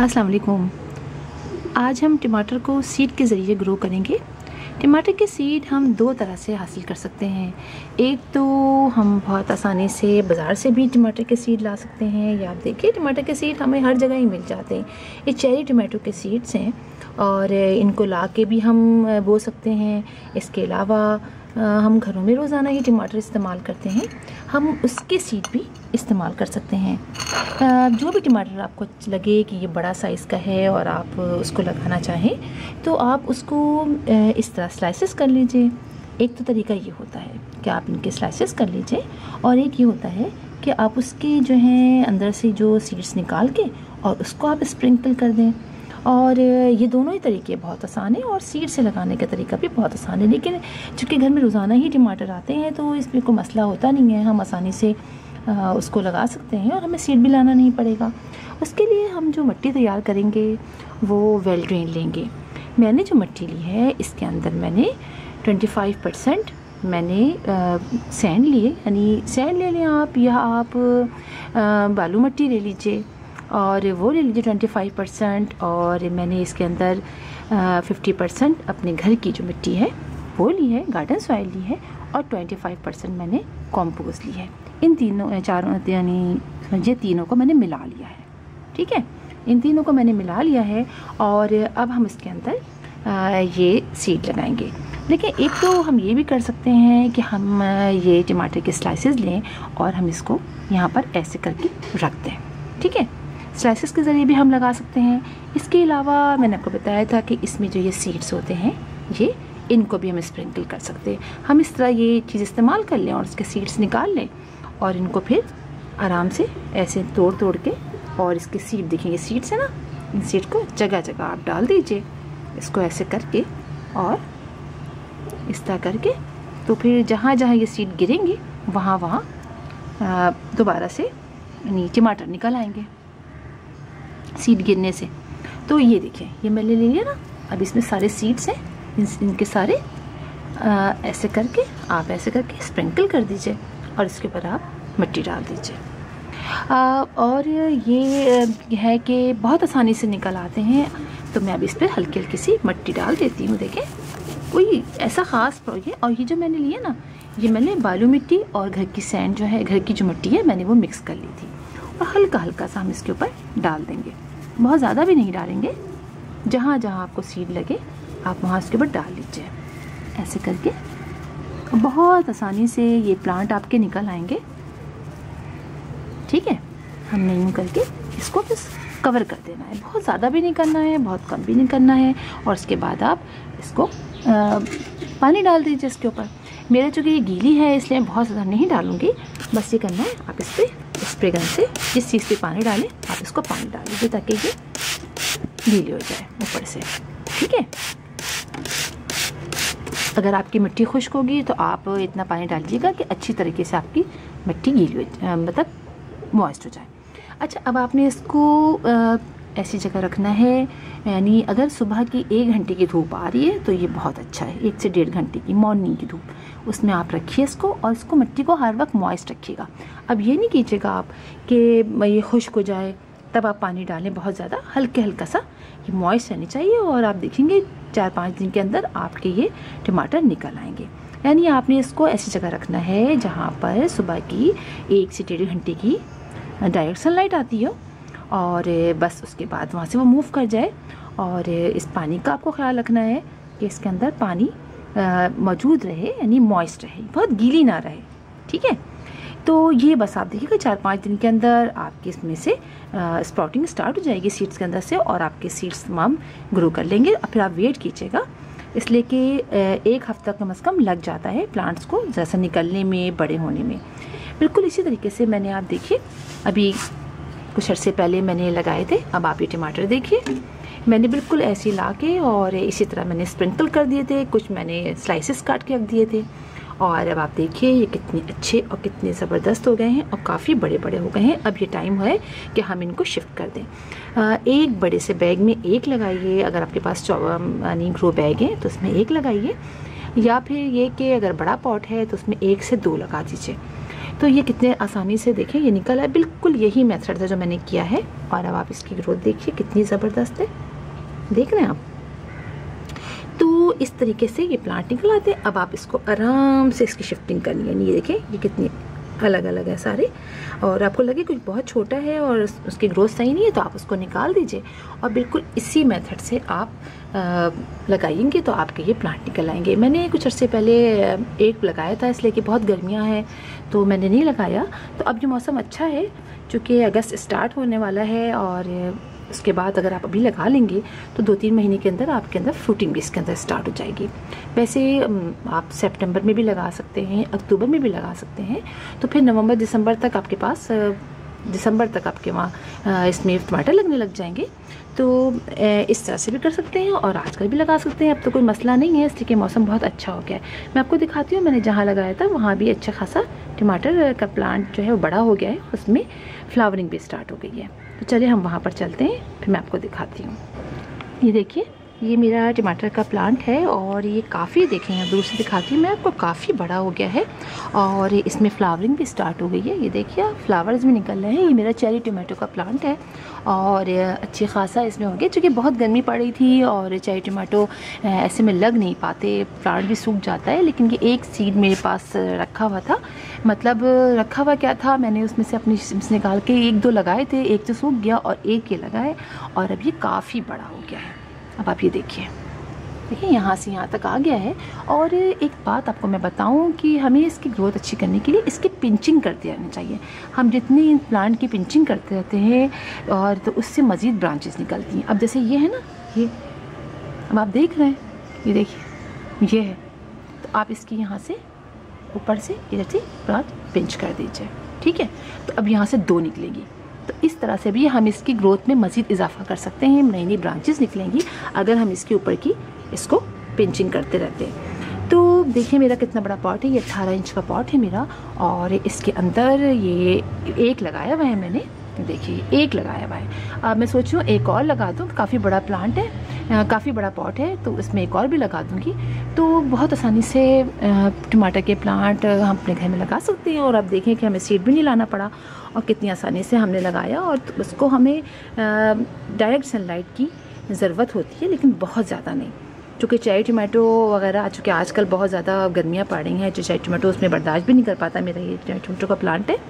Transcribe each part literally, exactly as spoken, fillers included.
अस्सलाम वालेकुम। आज हम टमाटर को सीड के ज़रिए ग्रो करेंगे। टमाटर के सीड हम दो तरह से हासिल कर सकते हैं। एक तो हम बहुत आसानी से बाज़ार से भी टमाटर के सीड ला सकते हैं, या आप देखिए टमाटर के सीड हमें हर जगह ही मिल जाते हैं। ये चेरी टमाटो के सीड्स हैं और इनको ला के भी हम बो सकते हैं। इसके अलावा हम घरों में रोज़ाना ही टमाटर इस्तेमाल करते हैं, हम उसके सीड भी इस्तेमाल कर सकते हैं। जो भी टमाटर आपको लगे कि ये बड़ा साइज़ का है और आप उसको लगाना चाहें तो आप उसको इस तरह स्लाइसेस कर लीजिए। एक तो तरीका ये होता है कि आप इनके स्लाइसेस कर लीजिए, और एक ये होता है कि आप उसके जो है अंदर से जो सीड्स निकाल के और उसको आप स्प्रिंकल कर दें। और ये दोनों ही तरीके बहुत आसान है और सीड से लगाने का तरीका भी बहुत आसान है। लेकिन चूँकि घर में रोज़ाना ही टमाटर आते हैं तो इसमें कोई मसला होता नहीं है, हम आसानी से आ, उसको लगा सकते हैं और हमें सीड भी लाना नहीं पड़ेगा। उसके लिए हम जो मिट्टी तैयार करेंगे वो वेल ड्रेन लेंगे। मैंने जो मिट्टी ली है इसके अंदर मैंने पच्चीस परसेंट मैंने सैंड लिए, यानी सैंड ले लें आप, या आप आ, बालू मिट्टी ले लीजिए और वो ले लीजिए पच्चीस परसेंट। और मैंने इसके अंदर पचास परसेंट अपने घर की जो मिट्टी है वो ली है, गार्डन सॉइल ली है, और पच्चीस परसेंट मैंने कॉम्पोस्ट ली है। इन तीनों चारों यानी समझिए तीनों को मैंने मिला लिया है। ठीक है, इन तीनों को मैंने मिला लिया है और अब हम इसके अंदर आ, ये सीड लगाएंगे। लेकिन एक तो हम ये भी कर सकते हैं कि हम ये टमाटर के स्लाइसेस लें और हम इसको यहाँ पर ऐसे करके रख दें। ठीक है, स्लाइसेस के ज़रिए भी हम लगा सकते हैं। इसके अलावा मैंने आपको बताया था कि इसमें जो ये सीड्स होते हैं ये इनको भी हम स्प्रिंकल कर सकते हैं। हम इस तरह ये चीज़ इस्तेमाल कर लें और उसके सीड्स निकाल लें और इनको फिर आराम से ऐसे तोड़ तोड़ के, और इसके सीड देखेंगे सीड्स है ना, इन सीड को जगह जगह आप डाल दीजिए, इसको ऐसे करके और इस तरह करके। तो फिर जहाँ जहाँ ये सीड गिरेंगे वहाँ वहाँ दोबारा से टमाटर निकल आएंगे सीड गिरने से। तो ये देखिए ये मैंने ले लिया ना, अब इसमें सारे सीड्स हैं, इन, इनके सारे आ, ऐसे करके आप ऐसे करके स्प्रिंकल कर दीजिए और इसके ऊपर आप मिट्टी डाल दीजिए। और ये है कि बहुत आसानी से निकल आते हैं। तो मैं अब इस पर हल्की हल्की सी मिट्टी डाल देती हूँ। देखें कोई ऐसा ख़ास ये, और ये जो मैंने लिया ना, ये मैंने बालू मिट्टी और घर की सैंड जो है, घर की जो मिट्टी है, मैंने वो मिक्स कर ली थी। और हल्का हल्का सा हम इसके ऊपर डाल देंगे, बहुत ज़्यादा भी नहीं डालेंगे। जहाँ जहाँ आपको सीड लगे आप वहाँ इसके ऊपर डाल लीजिए ऐसे करके। बहुत आसानी से ये प्लांट आपके निकल आएंगे। ठीक है, हमने यूँ करके इसको बस कवर कर देना है, बहुत ज़्यादा भी नहीं करना है, बहुत कम भी नहीं करना है। और उसके बाद आप इसको आ, पानी डाल दीजिए इसके ऊपर। मेरा चूँकि ये गीली है इसलिए मैं बहुत ज़्यादा नहीं डालूँगी, बस ये करना है आप इस पर स्प्रे गन से जिस चीज़ पे पानी डालें आप इसको पानी डाल दीजिए ताकि ये गीली हो जाए ऊपर से। ठीक है, अगर आपकी मिट्टी खुश्क होगी तो आप इतना पानी डालिएगा कि अच्छी तरीके से आपकी मिट्टी गीली हो, मतलब मॉइस्ट हो जाए। अच्छा, अब आपने इसको आ, ऐसी जगह रखना है, यानी अगर सुबह की एक घंटे की धूप आ रही है तो ये बहुत अच्छा है, एक से डेढ़ घंटे की मॉर्निंग की धूप, उसमें आप रखिए इसको और इसको मिट्टी को हर वक्त मॉइस्ट रखिएगा। अब ये नहीं कीजिएगा आप कि ये खुश्क हो जाए तब आप पानी डालें, बहुत ज़्यादा हल्के हल्का सा ये मॉइस्ट रहनी चाहिए। और आप देखेंगे चार पाँच दिन के अंदर आपके ये टमाटर निकल आएंगे। यानी आपने इसको ऐसी जगह रखना है जहाँ पर सुबह की एक से डेढ़ घंटे की डायरेक्ट सनलाइट आती हो, और बस उसके बाद वहाँ से वो मूव कर जाए। और इस पानी का आपको ख्याल रखना है कि इसके अंदर पानी मौजूद रहे, यानी मॉइस्ट रहे, बहुत गीली ना रहे। ठीक है, तो ये बस आप देखिएगा चार पाँच दिन के अंदर आपके इसमें से स्प्राउटिंग स्टार्ट हो जाएगी सीड्स के अंदर से, और आपके सीड्स तमाम ग्रो कर लेंगे। और फिर आप वेट कीजिएगा, इसलिए कि एक हफ्ता कम अज़ कम लग जाता है प्लांट्स को जैसा निकलने में, बड़े होने में। बिल्कुल इसी तरीके से मैंने, आप देखिए अभी कुछ अर्से पहले मैंने लगाए थे, अब आप ये टमाटर देखिए मैंने बिल्कुल ऐसे ला के और इसी तरह मैंने स्प्रिंकल कर दिए थे, कुछ मैंने स्लाइसेस काट के रख दिए थे। और अब आप देखिए ये कितने अच्छे और कितने ज़बरदस्त हो गए हैं और काफ़ी बड़े बड़े हो गए हैं। अब ये टाइम है कि हम इनको शिफ्ट कर दें। एक बड़े से बैग में एक लगाइए, अगर आपके पास यानी ग्रो बैग है तो उसमें एक लगाइए। या फिर ये कि अगर बड़ा पॉट है तो उसमें एक से दो लगा दीजिए। तो ये कितने आसानी से देखें ये निकल है। बिल्कुल यही मेथड है जो मैंने किया है। और अब आप इसकी ग्रोथ देखिए कितनी ज़बरदस्त है, देख रहे हैं आप। तो इस तरीके से ये प्लांट निकल आते हैं। अब आप इसको आराम से इसकी शिफ्टिंग करनी है। ये देखें ये कितनी अलग अलग है सारे। और आपको लगे कुछ बहुत छोटा है और उसकी ग्रोथ सही नहीं है तो आप उसको निकाल दीजिए और बिल्कुल इसी मेथड से आप लगाएंगे तो आपके ये प्लांट निकल आएंगे। मैंने कुछ अर्से पहले एक लगाया था, इसलिए कि बहुत गर्मियां हैं तो मैंने नहीं लगाया। तो अब जो मौसम अच्छा है, चूँकि अगस्त स्टार्ट होने वाला है और उसके बाद अगर आप अभी लगा लेंगे तो दो तीन महीने के अंदर आपके अंदर फ्रूटिंग भी इसके अंदर स्टार्ट हो जाएगी। वैसे आप सितंबर में भी लगा सकते हैं, अक्टूबर में भी लगा सकते हैं। तो फिर नवंबर दिसंबर तक आपके पास, दिसंबर तक आपके वहाँ इसमें टमाटर लगने लग जाएंगे। तो इस तरह से भी कर सकते हैं और आजकल भी लगा सकते हैं। अब तो कोई मसला नहीं है, इसलिए कि मौसम बहुत अच्छा हो गया है। मैं आपको दिखाती हूँ, मैंने जहाँ लगाया था वहाँ भी अच्छा खासा टमाटर का प्लांट जो है वो बड़ा हो गया है, उसमें फ्लावरिंग भी स्टार्ट हो गई है। तो चलिए हम वहाँ पर चलते हैं, फिर मैं आपको दिखाती हूँ। ये देखिए ये मेरा टमाटर का प्लांट है और ये काफ़ी, देखें यहाँ दूर से दिखाती हूँ मैं आपको, काफ़ी बड़ा हो गया है और इसमें फ्लावरिंग भी स्टार्ट हो गई है। ये देखिए फ्लावर्स भी निकल रहे हैं। ये मेरा चेरी टमाटो का प्लांट है और अच्छी खासा इसमें हो गया, क्योंकि बहुत गर्मी पड़ रही थी और चेरी टमाटो ऐसे में लग नहीं पाते, प्लांट भी सूख जाता है। लेकिन ये एक सीड मेरे पास रखा हुआ था, मतलब रखा हुआ क्या था, मैंने उसमें से अपनी सिम्स निकाल के एक दो लगाए थे, एक तो सूख गया और एक ये लगाए और अब ये काफ़ी बड़ा हो गया है। अब आप ये देखिए, देखिए यहाँ से यहाँ तक आ गया है। और एक बात आपको मैं बताऊं कि हमें इसकी ग्रोथ अच्छी करने के लिए इसकी पिंचिंग करते रहना चाहिए। हम जितनी प्लांट की पिंचिंग करते रहते हैं और तो उससे मज़ीद ब्रांचेस निकलती हैं। अब जैसे ये है ना, ये अब आप देख रहे हैं, ये देखिए ये है, तो आप इसकी यहाँ से ऊपर से इधर से ब्रांच पिंच कर दीजिए, ठीक है। तो अब यहाँ से दो निकलेगी, तो इस तरह से भी हम इसकी ग्रोथ में मज़ीद इजाफा कर सकते हैं। नई नई ब्रांचेस निकलेंगी अगर हम इसके ऊपर की इसको पिंचिंग करते रहते हैं। तो देखिए मेरा कितना बड़ा पॉट है, ये अट्ठारह इंच का पॉट है मेरा और इसके अंदर ये एक लगाया हुआ है मैंने, देखिए एक लगाया हुआ है। अब मैं सोच रही हूँ एक और लगा दूँ, काफ़ी बड़ा प्लांट है, काफ़ी बड़ा पॉट है, तो इसमें एक और भी लगा दूँगी। तो बहुत आसानी से टमाटर के प्लांट हम अपने घर में लगा सकते हैं। और अब देखें कि हमें सीड भी नहीं लाना पड़ा और कितनी आसानी से हमने लगाया। और उसको हमें डायरेक्ट सनलाइट की ज़रूरत होती है, लेकिन बहुत ज़्यादा नहीं, चूँकि चेरी टमाटो वगैरह चूँकि आजकल बहुत ज़्यादा गर्मियाँ पड़ रही हैं, जो चेरी टमाटो उसमें बर्दाश्त भी नहीं कर पाता। मेरा ये चेरी टमाटो का प्लांट है,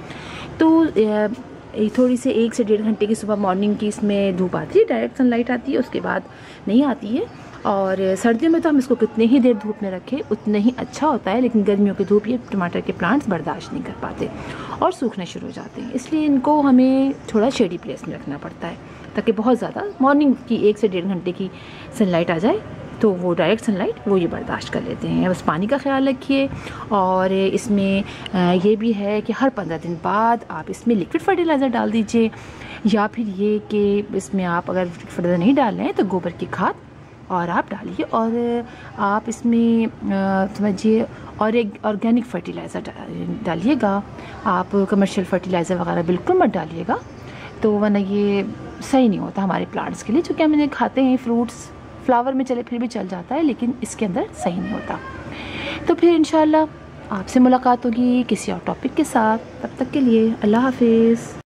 तो थोड़ी से एक से डेढ़ घंटे की सुबह मॉर्निंग की इसमें धूप आती है, डायरेक्ट सनलाइट आती है, उसके बाद नहीं आती है। और सर्दियों में तो हम इसको कितने ही देर धूप में रखें उतने ही अच्छा होता है, लेकिन गर्मियों की धूप ये टमाटर के प्लांट्स बर्दाश्त नहीं कर पाते और सूखने शुरू हो जाते हैं। इसलिए इनको हमें थोड़ा शेडी प्लेस में रखना पड़ता है, ताकि बहुत ज़्यादा मॉर्निंग की एक से डेढ़ घंटे की सनलाइट आ जाए तो वो डायरेक्ट सनलाइट वो ये बर्दाश्त कर लेते हैं। बस पानी का ख्याल रखिए। और इसमें ये भी है कि हर पंद्रह दिन बाद आप इसमें लिक्विड फर्टिलाइज़र डाल दीजिए, या फिर ये कि इसमें आप अगर लिक्विड फर्टिलाइज़र नहीं डाल रहे हैं तो गोबर की खाद और आप डालिए। और आप इसमें समझिए और एक ऑर्गेनिक फर्टिलाइज़र डालिएगा, आप कमर्शियल फर्टिलाइज़र वगैरह बिल्कुल मत डालिएगा, तो वरना ये सही नहीं होता हमारे प्लांट्स के लिए। चूँकि हम इन्हें खाते हैं, फ्रूट्स फ्लावर में चले फिर भी चल जाता है, लेकिन इसके अंदर सही नहीं होता। तो फिर इंशाल्लाह आपसे मुलाकात होगी किसी और टॉपिक के साथ। तब तक के लिए अल्लाह हाफिज़।